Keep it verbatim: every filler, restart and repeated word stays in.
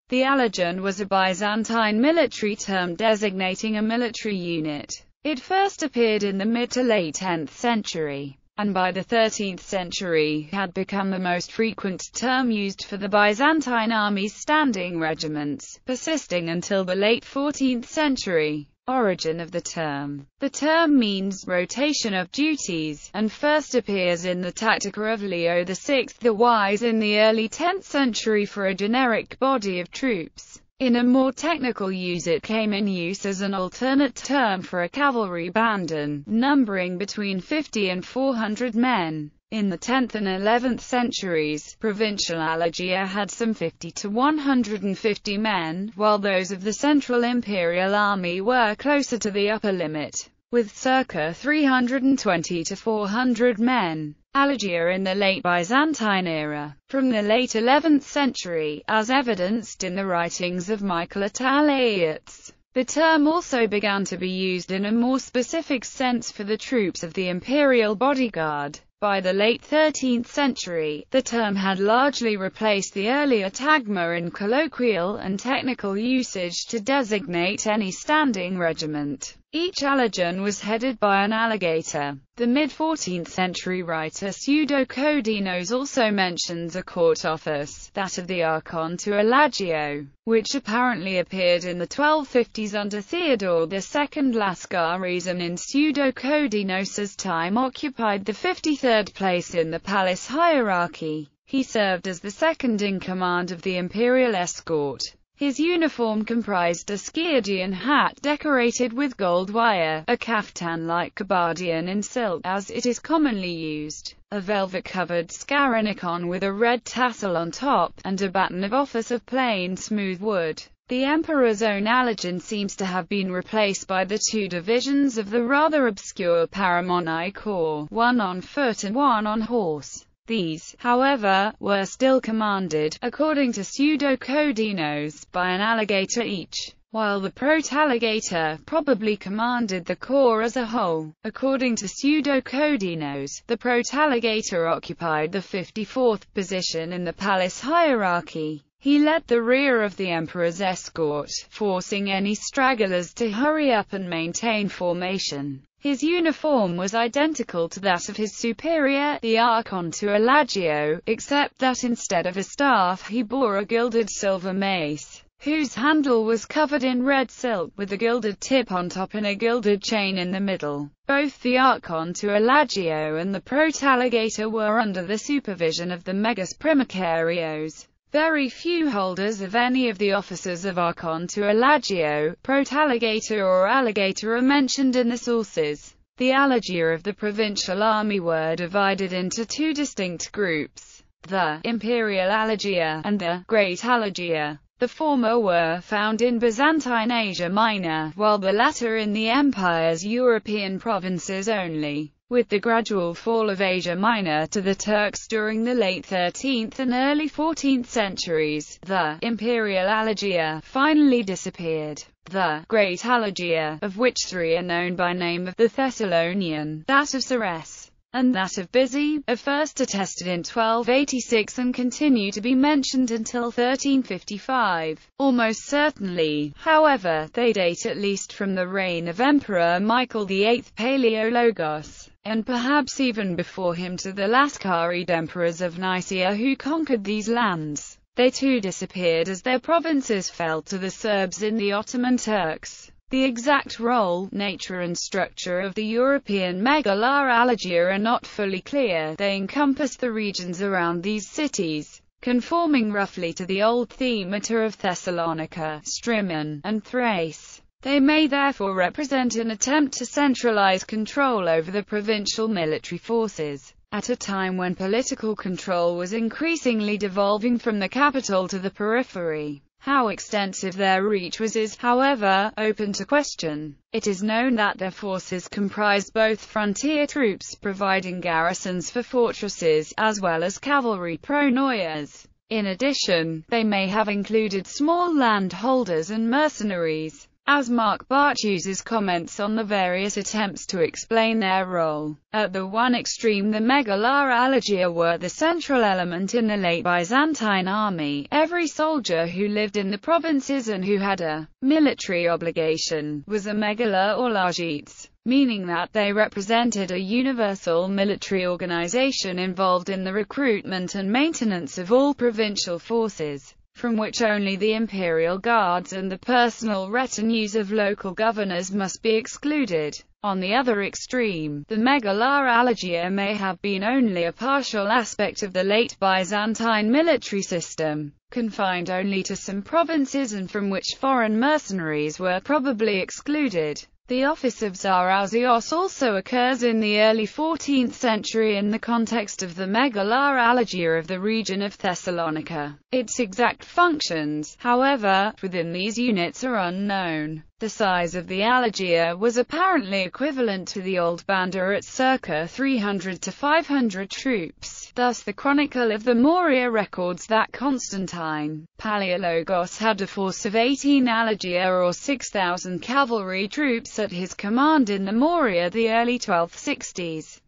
The Alagön was a Byzantine military term designating a military unit. It first appeared in the mid to late tenth century, and by the thirteenth century had become the most frequent term used for the Byzantine army's standing regiments, persisting until the late fourteenth century. Origin of the term. The term means rotation of duties, and first appears in the Tactica of Leo the Sixth the Wise in the early tenth century for a generic body of troops. In a more technical use, it came in use as an alternate term for a cavalry banden, numbering between fifty and four hundred men. In the tenth and eleventh centuries, provincial Alagia had some fifty to one hundred fifty men, while those of the Central Imperial Army were closer to the upper limit, with circa three hundred twenty to four hundred men. Alagia in the late Byzantine era. From the late eleventh century, as evidenced in the writings of Michael Attaliates, the term also began to be used in a more specific sense for the troops of the imperial bodyguard. By the late thirteenth century, the term had largely replaced the earlier tagma in colloquial and technical usage to designate any standing regiment. Each Alagön was headed by an alligator. The mid-fourteenth century writer Pseudo-Codinos also mentions a court office, that of the Archon to Alagio, which apparently appeared in the twelve fifties under Theodore the Second Lascaris, and in Pseudo-Codinos's time occupied the fifty-third place in the palace hierarchy. He served as the second in command of the imperial escort. His uniform comprised a Skiadian hat decorated with gold wire, a kaftan like Kabardian in silk, as it is commonly used, a velvet-covered skaranikon with a red tassel on top, and a baton of office of plain smooth wood. The emperor's own Alagön seems to have been replaced by the two divisions of the rather obscure Paramoni Corps, one on foot and one on horse. These, however, were still commanded, according to Pseudo-Codinos, by an alligator each, while the protalligator probably commanded the corps as a whole. According to Pseudo-Codinos, the protalligator occupied the fifty-fourth position in the palace hierarchy. He led the rear of the emperor's escort, forcing any stragglers to hurry up and maintain formation. His uniform was identical to that of his superior, the Archon to Alagio, except that instead of a staff he bore a gilded silver mace, whose handle was covered in red silk, with a gilded tip on top and a gilded chain in the middle. Both the Archon to Alagio and the protalligator were under the supervision of the Megas Primicarios. Very few holders of any of the offices of Archon to Alagio, protalligator or alligator are mentioned in the sources. The Alagia of the provincial army were divided into two distinct groups, the Imperial Alagia and the Great Alagia. The former were found in Byzantine Asia Minor, while the latter in the empire's European provinces only. With the gradual fall of Asia Minor to the Turks during the late thirteenth and early fourteenth centuries, the Imperial Alagia finally disappeared. The Great Alagia, of which three are known by name of the Thessalonian, that of Sarres, and that of Bizi, are first attested in twelve eighty-six and continue to be mentioned until thirteen fifty-five. Almost certainly, however, they date at least from the reign of Emperor Michael the Eighth Palaeologos, and perhaps even before him to the Lascarid emperors of Nicaea who conquered these lands. They too disappeared as their provinces fell to the Serbs in the Ottoman Turks. The exact role, nature and structure of the European Megala Alagia are not fully clear. They encompass the regions around these cities, conforming roughly to the old themata of Thessalonica, Strymon, and Thrace. They may therefore represent an attempt to centralize control over the provincial military forces, at a time when political control was increasingly devolving from the capital to the periphery. How extensive their reach was is, however, open to question. It is known that their forces comprised both frontier troops providing garrisons for fortresses, as well as cavalry pronoias. In addition, they may have included small landholders and mercenaries. as Mark Barthuse's comments on the various attempts to explain their role. At the one extreme, the Megaloralia were the central element in the late Byzantine army. Every soldier who lived in the provinces and who had a military obligation was a megala or largites, meaning that they represented a universal military organization involved in the recruitment and maintenance of all provincial forces, from which only the imperial guards and the personal retinues of local governors must be excluded. On the other extreme, the Megaloralia may have been only a partial aspect of the late Byzantine military system, confined only to some provinces and from which foreign mercenaries were probably excluded. The office of Zarazios also occurs in the early fourteenth century in the context of the Megaloralia of the region of Thessalonica. Its exact functions, however, within these units are unknown. The size of the Alagia was apparently equivalent to the old Banda at circa three hundred to five hundred troops. Thus the Chronicle of the Morea records that Constantine Palaiologos had a force of eighteen Alagia or six thousand cavalry troops at his command in the Morea the early twelfth sixties.